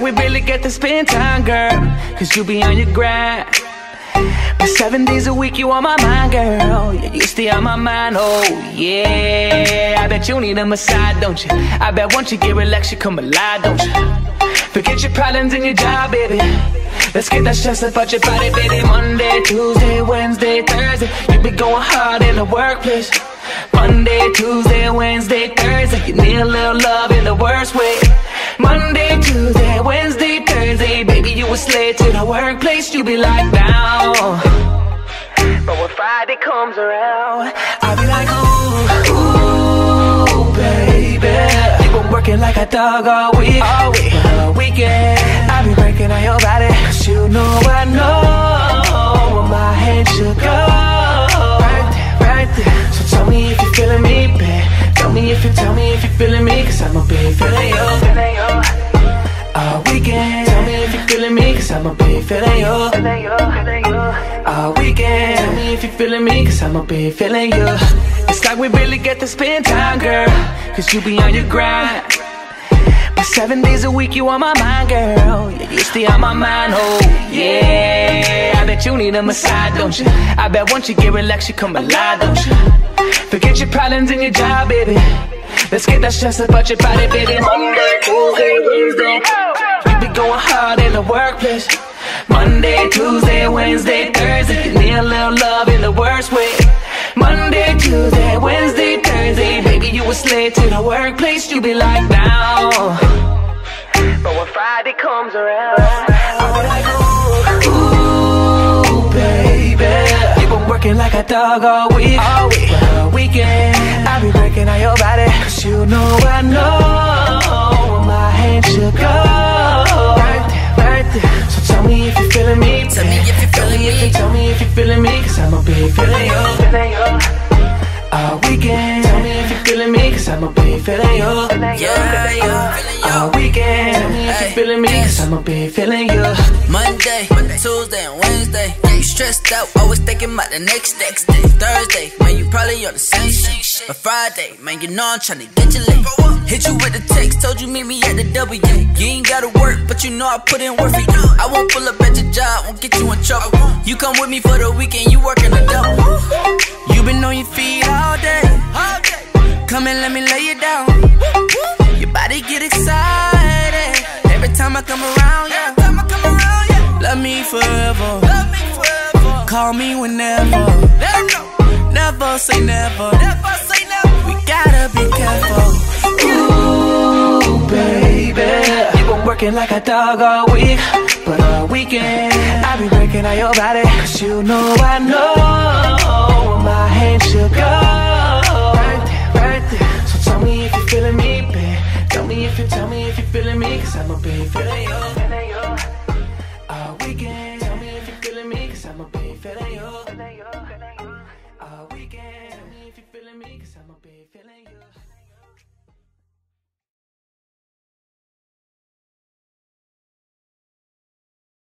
we really get to spend time, girl, cause you be on your grind. But 7 days a week you on my mind, girl. Yeah, you stay on my mind, oh yeah. I bet you need a massage, don't you? I bet once you get relaxed you come alive, don't you? Forget your problems and your job, baby. Let's get that stress up out your body, baby. Monday, Tuesday, Wednesday, Thursday, you be going hard in the workplace. Monday, Tuesday, Wednesday, Thursday, you need a little love in the worst way. Monday, Tuesday, Wednesday, Thursday, baby, you a slave to the workplace, you be like down. But when Friday comes around, I be like, ooh, baby. You been working like a dog all week, all weekend I be breaking on your body, cause you know I know where my hand should go. Right there. So tell me if you're feeling me, babe. Tell me if you're feeling me, cause I'ma be feeling you all weekend. Tell me if you're feeling me, cause I'ma be feeling you all weekend. Tell me if you're feeling me, cause I'ma be feeling you. It's like we really get to spend time, girl, cause you be on your grind. But 7 days a week you on my mind, girl. Yeah, you stay on my mind, oh yeah. I bet you need a massage, don't you? I bet once you get relaxed you come alive, don't you? Forget your problems and your job, baby. Let's get that stress about your body, baby. Monday, Tuesday, Wednesday, you be going hard in the workplace. Monday, Tuesday, Wednesday, Thursday, you need a little love in the worst way. Monday, Tuesday, Wednesday, Thursday, baby, you a slave to the workplace, you be like down. But when Friday comes around, I be like, ooh, baby. You been working like a dog all week, all weekend I be breaking on your body, cause you know I know where my hand should go. Right there. So tell me if you're feeling me, babe. Tell me if you're feeling me. Tell me if you're feeling me, cause I'ma be feeling you all weekend. Tell me if you're feeling me, cause I'ma be feeling you all weekend. Tell me if you're feeling me, cause I'ma be feeling you. Monday, Tuesday, and Wednesday, you stressed out, always thinking about the next day. Thursday, man, you probably on the same shit. But Friday, man, you know I'm tryna get you late. Hit you with a text, told you meet me at the W. You ain't gotta work, but you know I put in work for you. I won't pull up at your job, won't get you in trouble. You come with me for the weekend, you working the double. You been on your feet all day. Come and let me lay you down. Your body get excited every time I come around, yeah. Love me forever. Call me whenever. Never say never. We gotta be careful. Ooh, baby. You been working like a dog all week, but all weekend I be breaking on your body, cause you know I know where my hand should go. Right there. So tell me if you're feeling me, babe. Tell me if you're feeling me, cause I'ma be feeling you all weekend. Tell me if you're feeling me, cause I'ma be feeling you